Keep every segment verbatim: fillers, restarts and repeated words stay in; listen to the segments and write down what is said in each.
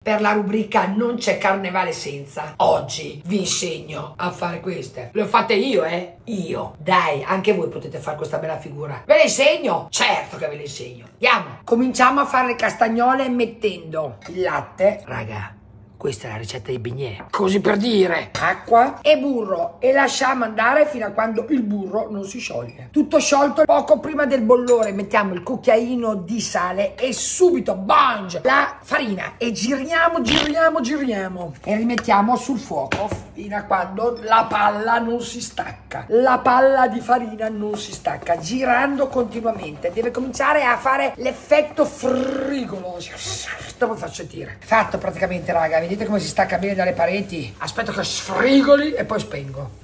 per la rubrica Non c'è carnevale senza. Oggi vi insegno a fare queste. Le ho fatte io, eh? Io. Dai, anche voi potete fare questa bella figura. Ve le insegno? Certo che ve le insegno. Andiamo. Cominciamo a fare le castagnole mettendo il latte. Raga, questa è la ricetta dei bignè. Così per dire. Acqua e burro. E lasciamo andare fino a quando il burro non si scioglie. Tutto sciolto, poco prima del bollore mettiamo il cucchiaino di sale e subito bange la farina. E giriamo, giriamo, giriamo. E rimettiamo sul fuoco fino a quando la palla non si stacca. La palla di farina non si stacca. Girando continuamente. Deve cominciare a fare l'effetto frigolo. Dopo vi faccio sentire. Fatto praticamente, raga. Vedete come si stacca bene dalle pareti? Aspetto che sfrigoli e poi spengo.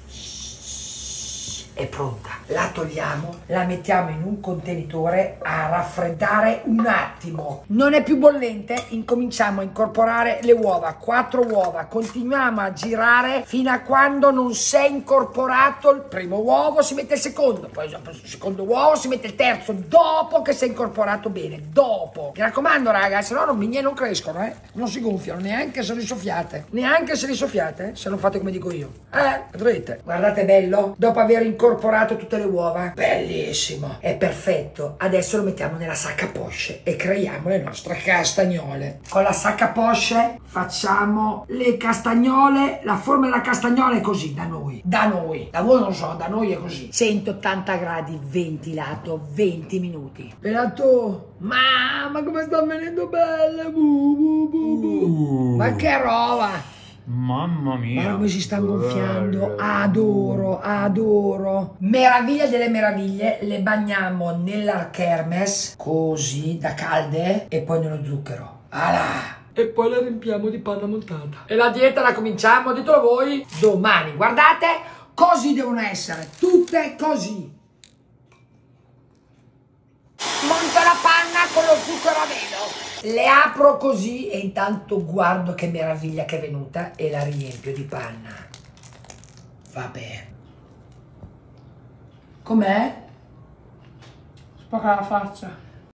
È pronta. La togliamo, la mettiamo in un contenitore a raffreddare un attimo. Non è più bollente, incominciamo a incorporare le uova. Quattro uova. Continuiamo a girare fino a quando non si è incorporato il primo uovo, si mette il secondo, poi dopo il secondo uovo si mette il terzo, dopo che si è incorporato bene. Dopo. Mi raccomando, raga, se no non, bignè non crescono, eh. Non si gonfiano, neanche se li soffiate. Neanche se li soffiate, eh? Se non fate come dico io. Eh, vedrete. Guardate bello, dopo aver incorporato incorporato tutte le uova, bellissimo, è perfetto. Adesso lo mettiamo nella sacca poche e creiamo le nostre castagnole. Con la sacca poche facciamo le castagnole. La forma della castagnola è così da noi, da noi, da voi non so, da noi è così. centottanta gradi ventilato venti minuti. Pelato, mamma come sta venendo belle, bu, bu, bu, bu. Uh. Ma che roba. Mamma mia, guarda come si sta gonfiando, adoro, adoro. Meraviglia delle meraviglie, le bagniamo nella kermes, così, da calde, e poi nello zucchero. Alà! E poi la riempiamo di panna montata. E la dieta la cominciamo, ditelo voi, domani. Guardate, così devono essere, tutte così. Monto la panna con lo zucchero a velo. Le apro così e intanto guardo che meraviglia che è venuta e la riempio di panna. Vabbè. Com'è? Spacca la faccia.